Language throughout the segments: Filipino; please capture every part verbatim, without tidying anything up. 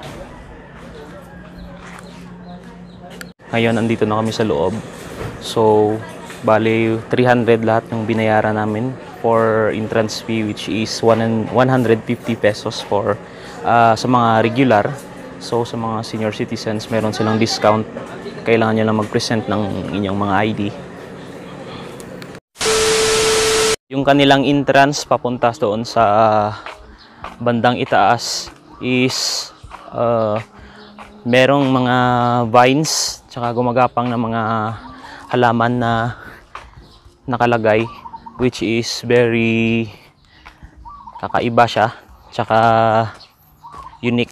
Ngayon, andito na kami sa loob. So, bali three hundred lahat ng binayaran namin for entrance fee, which is one hundred fifty pesos for uh, sa mga regular. So, sa mga senior citizens, meron silang discount. Kailangan nyo lang mag-present ng inyong mga I D. Yung kanilang entrance papunta doon sa bandang itaas is uh, merong mga vines tsaka gumagapang na mga halaman na nakalagay, which is very kakaiba siya tsaka unique.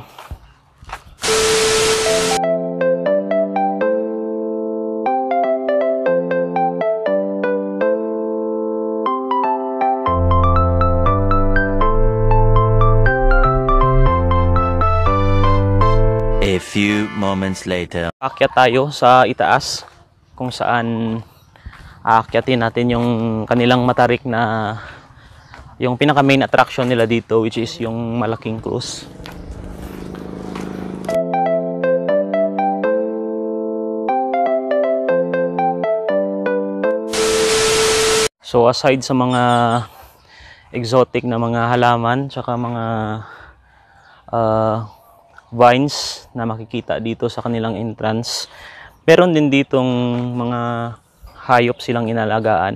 A few moments later. Aakyat tayo sa itaas kung saan aakyatin natin yung kanilang matarik na yung pinaka main attraction nila dito, which is yung malaking cruise. So aside sa mga exotic na mga halaman tsaka mga uh, vines na makikita dito sa kanilang entrance, meron din ditong mga hayop silang inalagaan.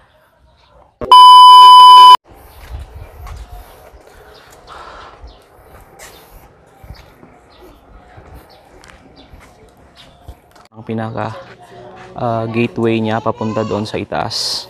Ang pinaka uh, gateway niya papunta doon sa itaas.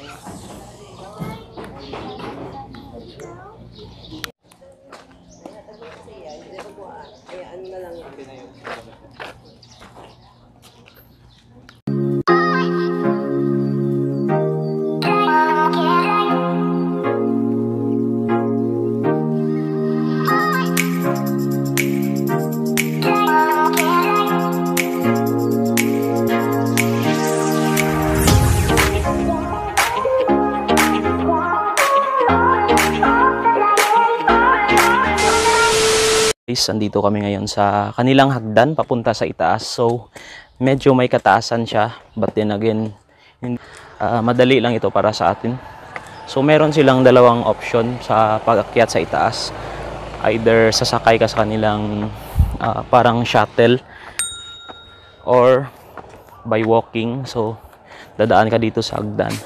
Andito kami ngayon sa kanilang hagdan papunta sa itaas. So medyo may kataasan siya, but then again uh, madali lang ito para sa atin. So meron silang dalawang option sa pag-akyat sa itaas. Either sasakay ka sa kanilang uh, parang shuttle or by walking. So dadaan ka dito sa hagdan.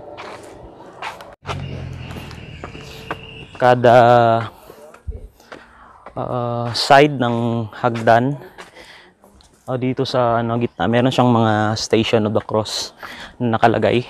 Kada Uh, side ng hagdan uh, dito sa ano, gitna, meron siyang mga station of the cross na nakalagay.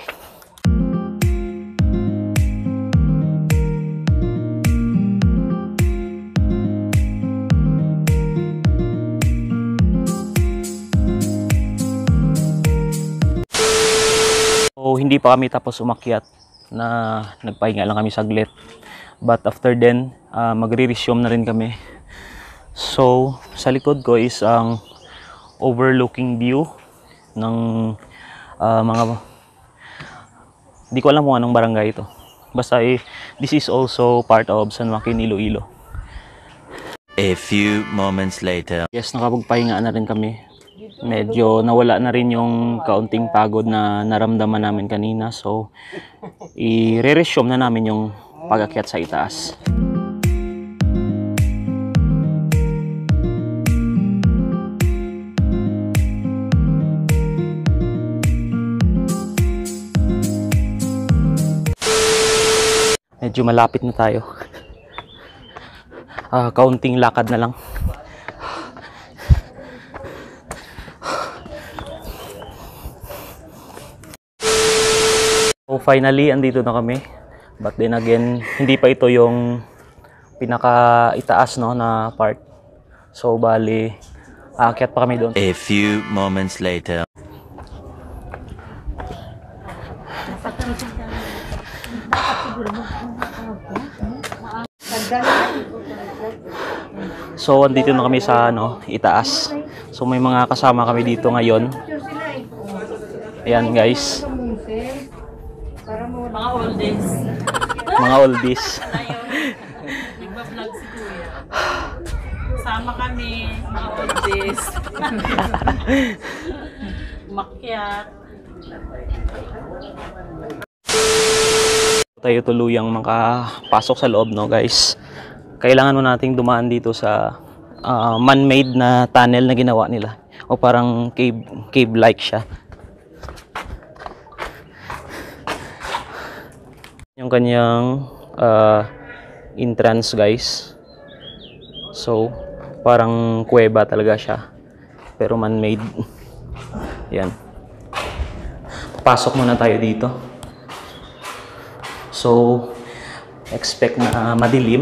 So hindi pa kami tapos umakyat, na nagpahinga lang kami saglit, but after then uh, magre-resume na rin kami. So, sa likod ko is ang overlooking view ng uh, mga, di ko alam kung anong barangay ito. Basta eh, this is also part of San Joaquin, Iloilo. A few moments later. Yes, nakapagpahinga na rin kami. Medyo nawala na rin yung kaunting pagod na naramdaman namin kanina. So, i-re-resume na namin yung pag-akyat sa itaas. Medyo malapit na tayo. Uh, kaunting lakad na lang. So finally, andito na kami. But then again, hindi pa ito yung pinaka-itaas, no, na part. So bali, aakyat pa kami doon. A few moments later. So andito na kami sa ano, itaas. So may mga kasama kami dito ngayon. Ayan guys. Mga oldies. Mga oldies. Nagba-vlog si Kuya. Sama ka kami, mga budgies. Makyat. Tayo tuluyang makapasok sa loob, no guys. Kailangan mo nating dumaan dito sa uh, man-made na tunnel na ginawa nila, o parang cave cave like siya. Yung kanyang uh, entrance, guys. So parang kuweba talaga siya, pero man-made. Yan, pasok muna tayo dito. So expect na uh, madilim.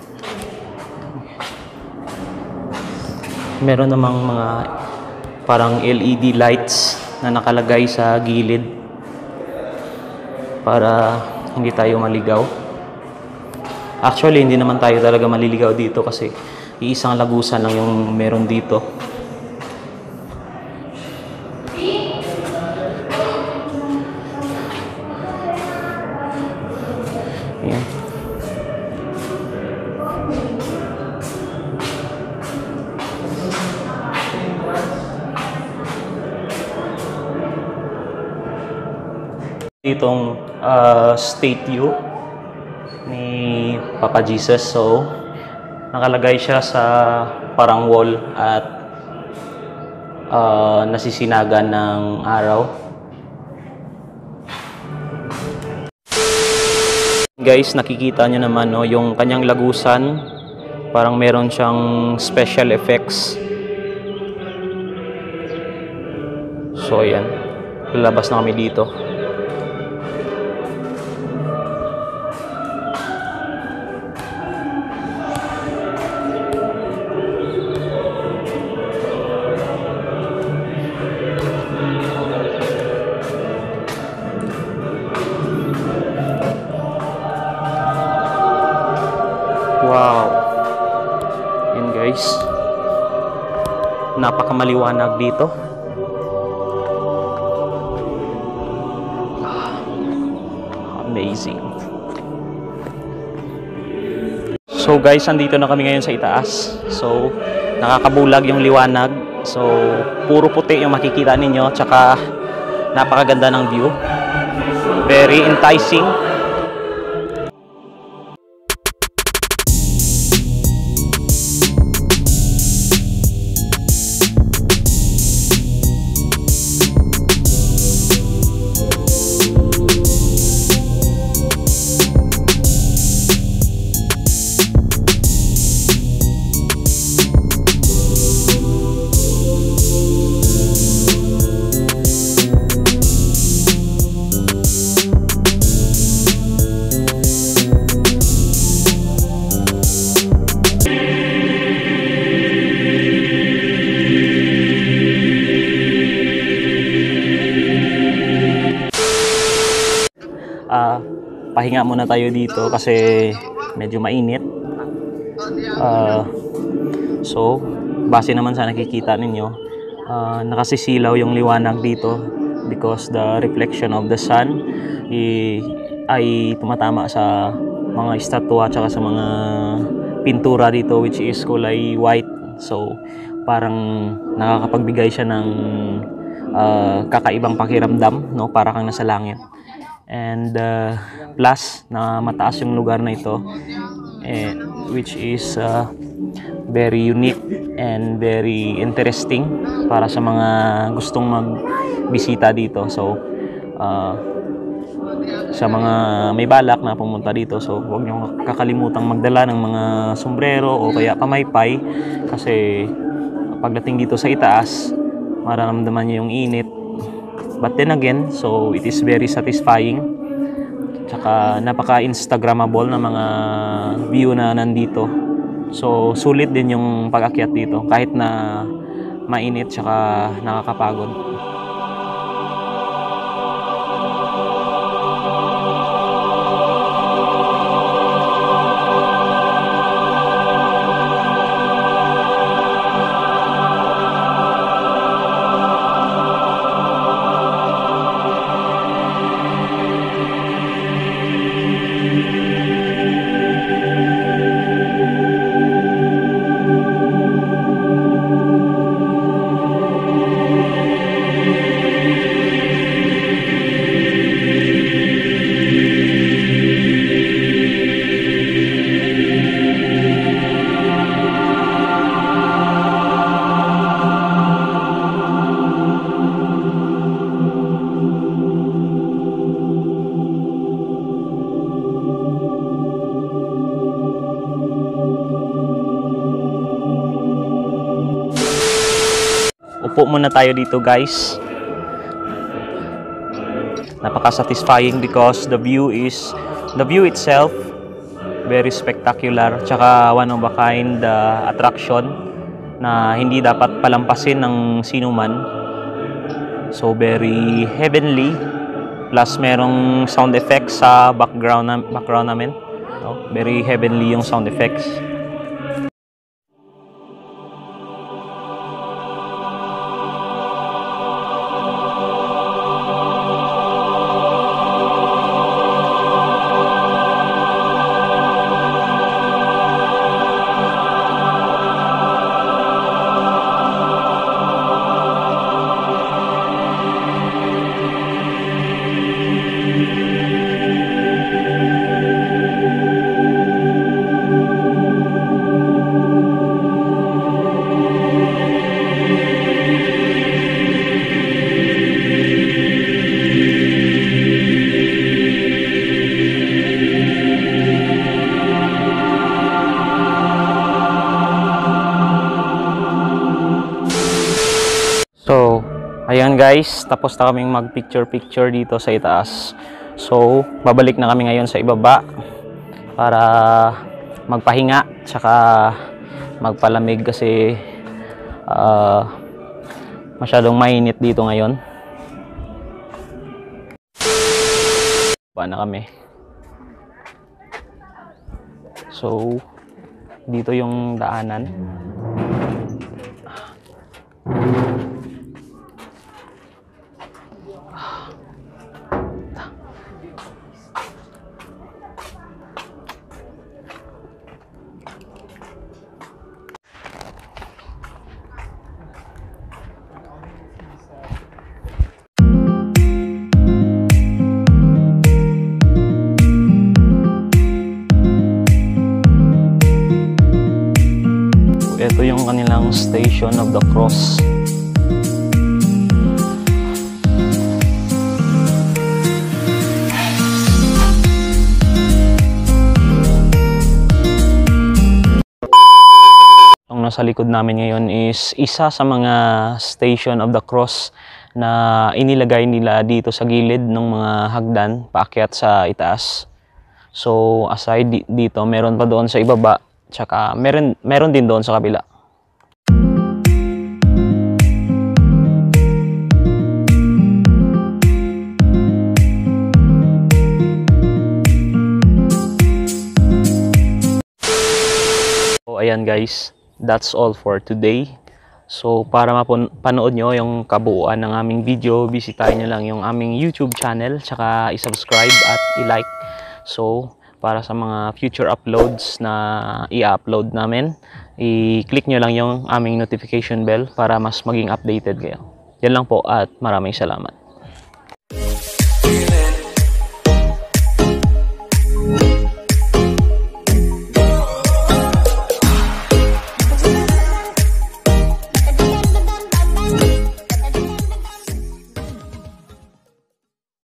Meron namang mga parang L E D lights na nakalagay sa gilid para hindi tayo maligaw. Actually, hindi naman tayo talaga maliligaw dito kasi iisang lagusan lang yung meron dito. Ayan. Itong uh, statue ni Papa Jesus. So nakalagay siya sa parang wall at uh, nasisinagan ng araw. Guys, nakikita nyo naman, no, yung kanyang lagusan, parang meron siyang special effects. So ayan, lalabas na kami dito. Wow. Yan guys, napakamaliwanag dito. Amazing. So guys, andito na kami ngayon sa itaas. So nakakabulag yung liwanag. So puro puti yung makikita ninyo, tsaka napakaganda ng view. Very enticing. Uh, pahinga muna tayo dito kasi medyo mainit. Uh, so base naman sa nakikita ninyo, uh, nakasisilaw yung liwanag dito because the reflection of the sun i, ay tumatama sa mga estatwa at sa mga pintura dito, which is kulay white. So parang nakakapagbigay siya ng uh, kakaibang pakiramdam, no? Para kang nasa langit. And uh, plus na mataas yung lugar na ito, eh, which is uh, very unique and very interesting para sa mga gustong magbisita dito. So uh, sa mga may balak na pumunta dito, so huwag niyo kakalimutang magdala ng mga sombrero o kaya pamaypay, kasi pagdating dito sa itaas mararamdaman niyo yung init. But then again, so it is very satisfying. Tsaka napaka-instagrammable na mga view na nandito. So sulit din yung pag-akyat dito kahit na mainit tsaka nakakapagod. upo muna tayo dito guys. Napaka-satisfying because the view is, the view itself, very spectacular. Tsaka one of a kind uh, attraction na hindi dapat palampasin ng sino man. So very heavenly. Plus merong sound effects sa background, na, background namin. No? Very heavenly yung sound effects. So, ayan guys, tapos na kaming mag picture picture dito sa itaas. So, babalik na kami ngayon sa ibaba para magpahinga tsaka magpalamig kasi uh, masyadong mainit dito ngayon. Ba na kami. So, dito yung daanan. Ito yung kanilang Station of the Cross. Ang nasa likod namin ngayon is isa sa mga Station of the Cross na inilagay nila dito sa gilid ng mga hagdan paakyat sa itaas. So aside dito, meron pa doon sa ibaba. Tsaka meron, meron din doon sa kabila. So ayan guys, that's all for today. So para mapanood nyo yung kabuuan ng aming video, bisitahin nyo lang yung aming YouTube channel. Tsaka i-subscribe at i-like. So para sa mga future uploads na i-upload namin, i-click nyo lang yung aming notification bell para mas maging updated kayo. Yan lang po at maraming salamat.